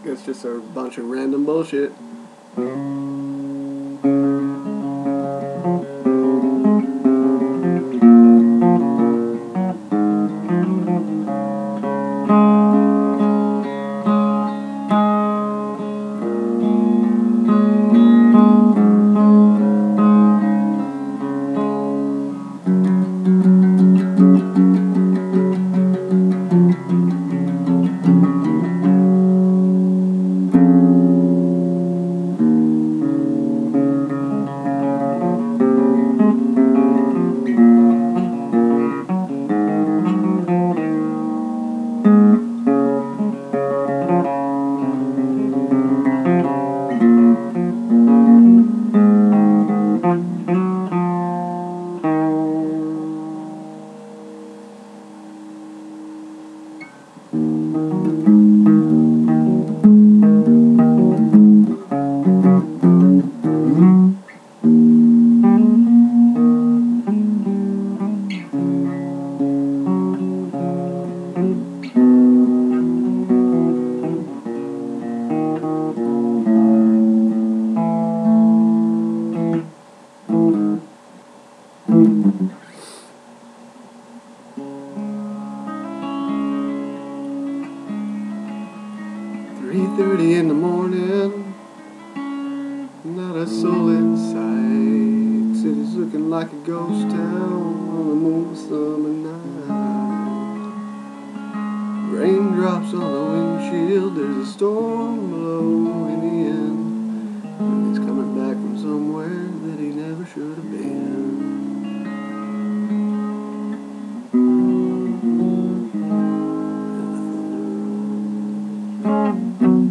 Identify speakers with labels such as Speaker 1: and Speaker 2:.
Speaker 1: It's just a bunch of random bullshit. 3:30 in the morning, not a soul in sight. City's looking like a ghost town on a moon summer night. Raindrops on the windshield, there's a storm blowing in, and he's coming back from somewhere that he never should have been. And the thunder rolls.